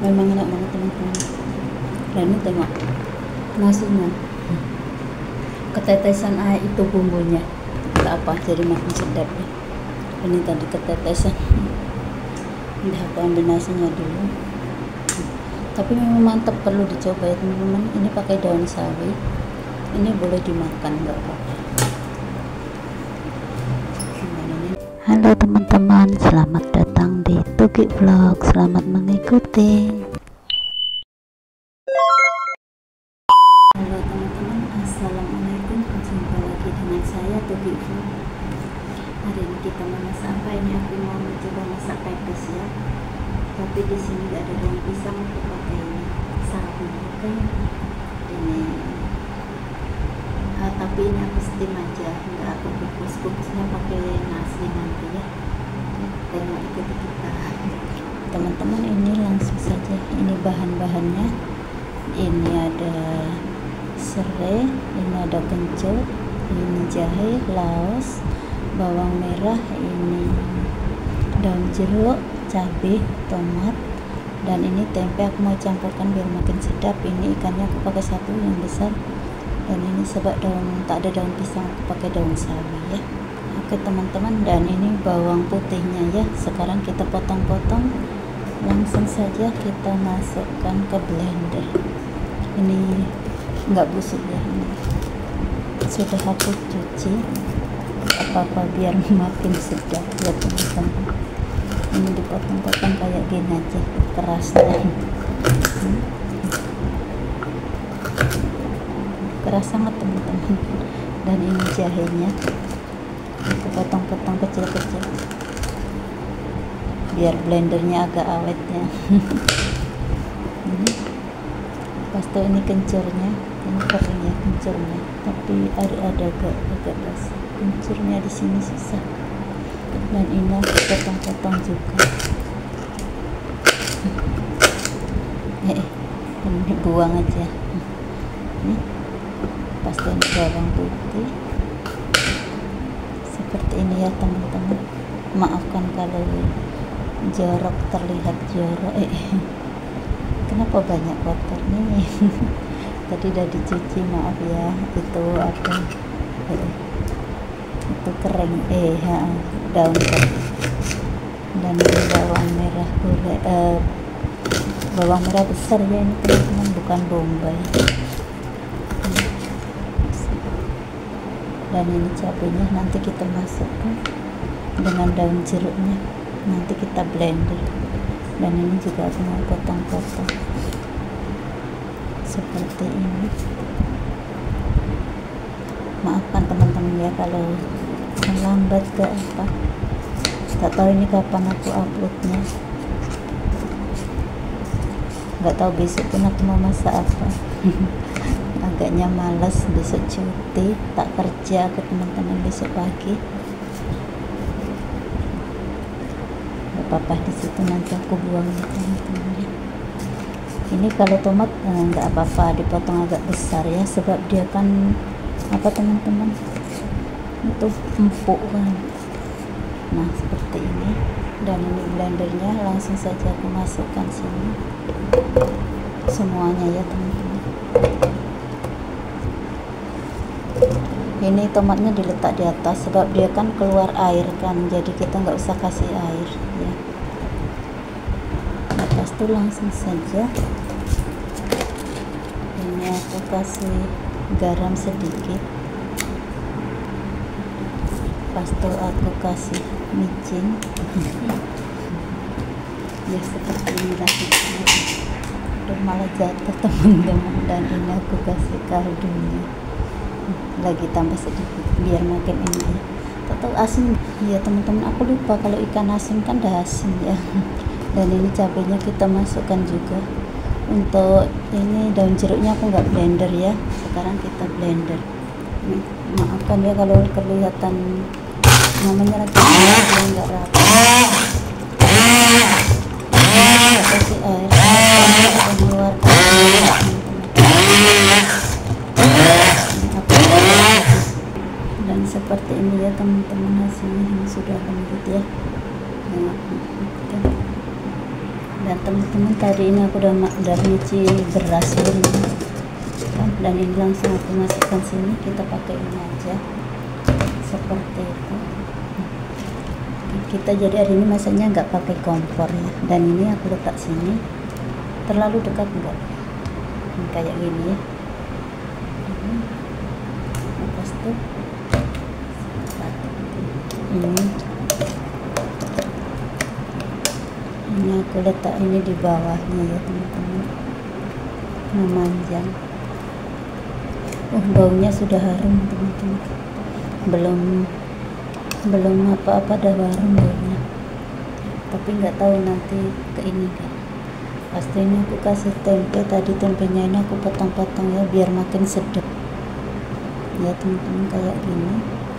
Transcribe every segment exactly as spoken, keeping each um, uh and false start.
Memang enak banget teman-teman. Dan ini tengok nasinya, ketetesan air itu bumbunya tak apa, jadi makin sedap ya. Ini tadi ketetesan. Udah aku ambil nasinya dulu. Tapi memang mantap, perlu dicoba ya teman-teman. Ini pakai daun sawi, ini boleh dimakan, nggak apa-apa. Halo teman-teman, selamat datang di Tugi Vlog, selamat mengikuti. Halo teman-teman, assalamualaikum, jumpa lagi dengan saya Tugi Vlog. Hari ini kita mau masak apa? Ini aku mau mencoba masak pepes ya. Tapi di sini nggak ada daun pisang, aku pakai ini sawi. Oke, ini uh, tapi ini aku steam aja, nggak aku kukus. Kukusnya pakai nasi nanti ya. Tengok ikuti kita teman-teman. Ini langsung saja, ini bahan-bahannya. Ini ada serai, ini ada kencur, ini jahe, laos, bawang merah, ini daun jeruk, cabai, tomat, dan ini tempe. Aku mau campurkan biar makin sedap. Ini ikannya aku pakai satu yang besar, dan ini sebab daun tak ada daun pisang, aku pakai daun sawi ya. Oke teman-teman, dan ini bawang putihnya ya. Sekarang kita potong-potong, langsung saja kita masukkan ke blender. Ini enggak busuk ya, ini sudah aku cuci apa-apa biar makin sedap ya teman-teman. Ini dipotong-potong kayak gini aja kerasnya. hmm. Keras sangat teman-teman. Dan ini jahenya aku potong-potong kecil-kecil biar blendernya agak awetnya. Ini pastu, ini kencurnya, ini kering ya kencurnya, tapi ada ada agak agak basah kencurnya di sini susah. Dan ini aku potong-potong juga. eh ini buang aja. Ini pasti ini bawang putih seperti ini ya teman-teman. Maafkan kalau jorok, terlihat jorok. eh kenapa banyak kotor nih. Tadi udah dicuci, maaf ya. Itu apa eh, itu kering eh ya, daun kering. Dan ini bawang merah goreng, eh, bawang merah besar ya ini teman-teman, bukan bombay. Dan ini cabenya nanti kita masukkan dengan daun jeruknya, nanti kita blender. Dan ini juga aku mau potong-potong seperti ini. Maafkan teman-teman ya kalau lambat ke apa, tak tahu ini kapan aku uploadnya, nggak tahu besok pun aku mau masak apa. Agaknya malas, besok cuti, tak kerja aku teman-teman besok pagi. Gak apa-apa, di situ nanti aku buang ya teman-teman ya. Ini kalau tomat eh, nggak apa-apa dipotong agak besar ya, sebab dia kan apa teman-teman, itu empuk kan. Nah seperti ini. Dan ini blendernya, langsung saja aku masukkan sini semuanya ya teman-teman. Ini tomatnya diletak di atas sebab dia kan keluar air kan, jadi kita nggak usah kasih air ya. Lepas itu langsung saja ini aku kasih garam sedikit. Lepas itu aku kasih micin. Ya seperti inilah. Udah malah jatuh teman-teman. Dan ini aku kasih kaldunya lagi, tambah sedikit biar makin ini ya. Atau asin ya teman-teman, aku lupa kalau ikan asin kan dah asin ya. Dan ini cabenya kita masukkan juga. Untuk ini daun jeruknya aku nggak blender ya, sekarang kita blender. Ini, maafkan ya kalau kelihatan namanya lagi nggak rapi. Kasih air mengeluarkan. Dan seperti ini ya teman-teman, hasilnya ini sudah lembut ya. Nah, Dan teman-teman, tadi ini aku udah udah nyuci beras ini kan, dan ini langsung aku masukkan sini. Kita pakai ini aja seperti itu. Kita jadi hari ini masaknya nggak pakai kompor ya. Dan ini aku letak sini, terlalu dekat enggak, kayak gini ya. Lepas itu ini ini aku letak ini di bawahnya ya teman-teman, memanjang. Oh, baunya sudah harum teman-teman, belum belum apa-apa dah harum baunya, tapi nggak tahu nanti ke ini kan. Pasti ini aku kasih tempe, tadi tempenya ini aku potong-potong ya biar makin sedap ya teman-teman, kayak gini.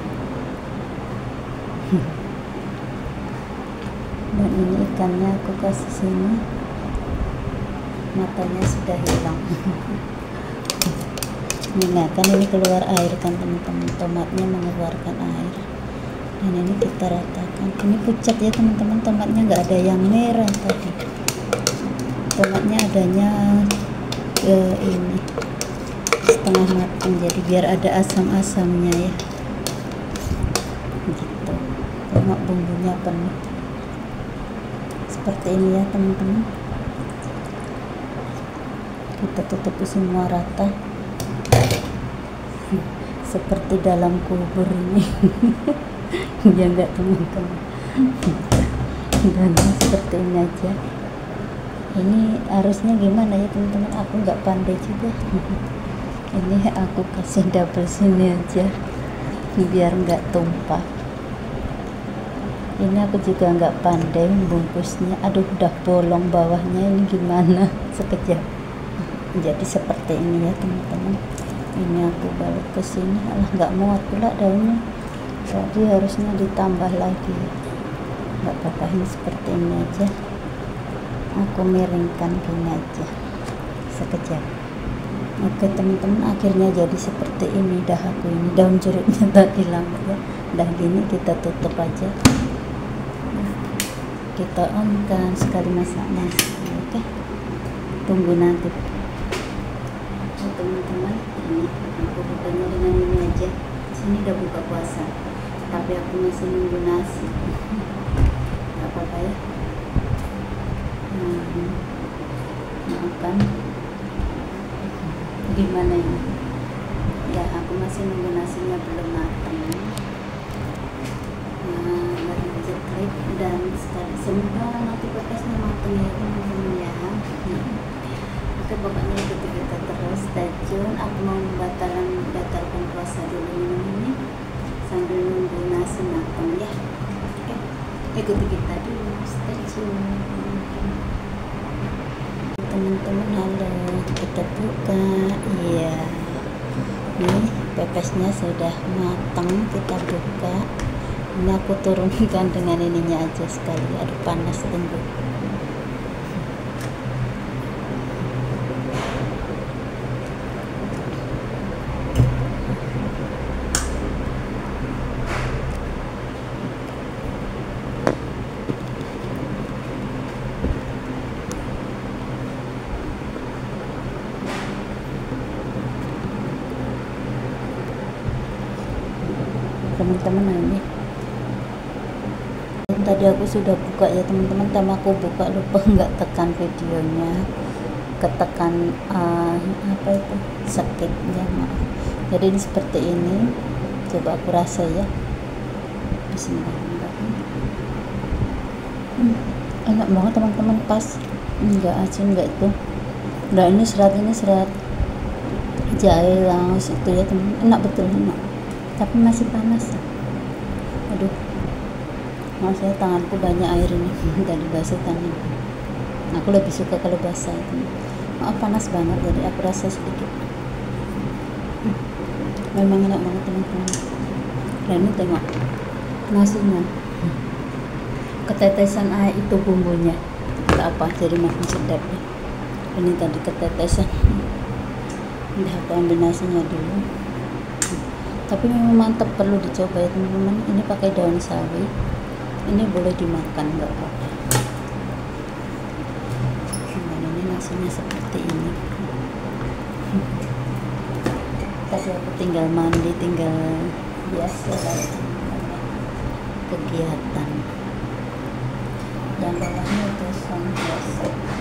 Dan ini ikannya aku kasih sini, matanya sudah hilang. Ini kan ini keluar air kan teman-teman, tomatnya mengeluarkan air. Dan ini kita ratakan. Ini pucat ya teman-teman, tomatnya nggak ada yang merah tadi. Tomatnya adanya eh, ini setengah matang, jadi biar ada asam-asamnya ya. Gitu. Tomat bumbunya penuh. Seperti ini ya teman-teman. Kita tutup semua rata. Seperti dalam kubur ini. Ya enggak teman-teman. Dan seperti ini aja. Ini harusnya gimana ya teman-teman, aku nggak pandai juga. Ini aku kasih double sini aja biar nggak tumpah. Ini aku juga nggak pandai membungkusnya. Aduh, udah bolong bawahnya, ini gimana sekejap. Jadi seperti ini ya teman-teman. Ini aku balik ke sini. Alah, nggak muat pula daunnya, tadi harusnya ditambah lagi. Nggak apa-apa, ini seperti ini aja. Aku miringkan gini aja sekejap. Oke teman-teman, akhirnya jadi seperti ini dah aku ini. Daun jeruknya tadi lama ya. Dah gini kita tutup aja. Kita on-kan sekali masak-masak. Oke, tunggu nanti. Oh, teman-teman, ini aku bukanya dengan ini aja. Sini udah buka puasa, tapi aku masih nunggu nasi. Gak apa-apa ya. Hmm, makan gimana ini ya, aku masih nunggu nasinya belum matang. Nah, baru klik dan sekali semoga nanti pepesnya matang ya teman-teman ya. Oke, pokoknya ikuti kita terus, stay tune. Aku mau membatalkan batalkan puasa dulu minum ini sambil nunggu nasi matang ya. Oke, ikuti kita dulu, stay tune teman-teman. Halo, kita buka. Iya, nih pepesnya sudah matang, kita buka. Ini aku turunkan dengan ininya aja sekali. Aduh, panas, tunggu. Teman-teman, nah ini tadi aku sudah buka ya teman-teman, tapi aku buka lupa nggak tekan videonya, ketekan uh, apa itu skipnya, maaf. Jadi ini seperti ini, coba aku rasa ya. Bismillahirrahmanirrahim. hmm, enak banget teman-teman, pas, nggak asin nggak itu. Nah ini serat, ini serat jahe langsung itu ya teman, enak betul, enak, tapi masih panas. Aduh, maaf ya, tanganku banyak air ini dari basah tangan. Aku lebih suka kalau basah itu. Maaf, panas banget, jadi aku rasa sedikit. hmm. Memang enak banget teman-teman. Dan ini tengok nasinya, hmm. ketetesan air itu bumbunya tak apa, jadi makin sedap ya. Ini tadi ketetesan. Udah aku ambil nasinya dulu. Tapi memang mantap, perlu dicoba ya teman-teman. Ini pakai daun sawi, ini boleh dimakan, nggak apa-apa. kondisinya seperti ini. Tadi aku tinggal mandi, tinggal biasa lah kegiatan. Yang bawahnya itu sangat biasa.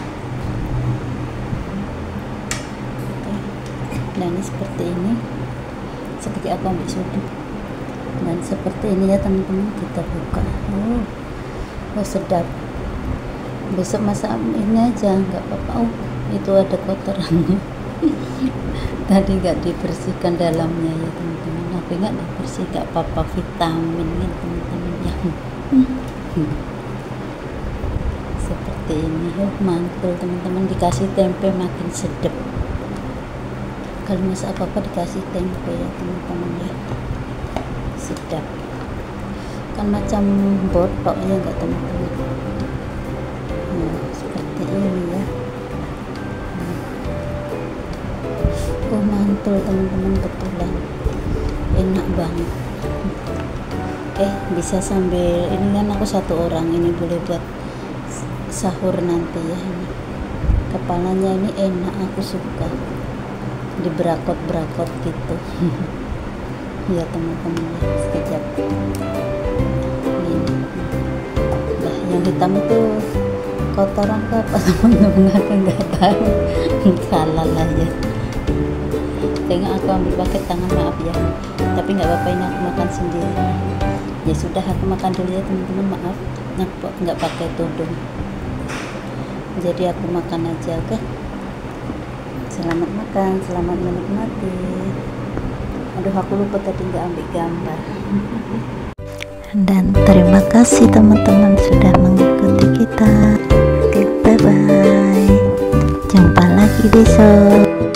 Dan ini seperti ini. Sekejap aku ambil sudu. Dan seperti ini ya teman-teman, kita buka. Oh, oh sedap. Besok masak ini aja, nggak apa-apa. Oh, itu ada kotorannya. Tadi nggak dibersihkan dalamnya ya teman-teman. Aku nggak dibersih, nggak apa-apa, vitamin ya teman-teman ya. Seperti ini, oh mantul teman-teman, dikasih tempe makin sedap. Kalau masak apa-apa dikasih tempe ya teman-teman ya, sedap. Kan macam botok ya nggak teman-teman. Nah, seperti ini ya. Oh mantul teman-teman, betulan enak banget. Eh bisa sambil ini kan aku satu orang, ini boleh buat sahur nanti ya. Ini kepalanya ini enak, aku suka diberakot-berakot gitu. Ya teman-teman ya, sekejap. Ini nah, yang hitam itu kotoran ke apa teman-teman, aku nggak tahu. Salah lah ya. Tengok aku ambil pakai tangan, maaf ya, tapi nggak apa-apa, ini aku makan sendiri. Ya sudah, aku makan dulu ya teman-teman, maaf aku nggak pakai tudung, jadi aku makan aja. Oke, selamat makan, selamat menikmati. Aduh, aku lupa tadi nggak ambil gambar. Dan terima kasih teman-teman sudah mengikuti kita. Oke, bye bye, jumpa lagi besok.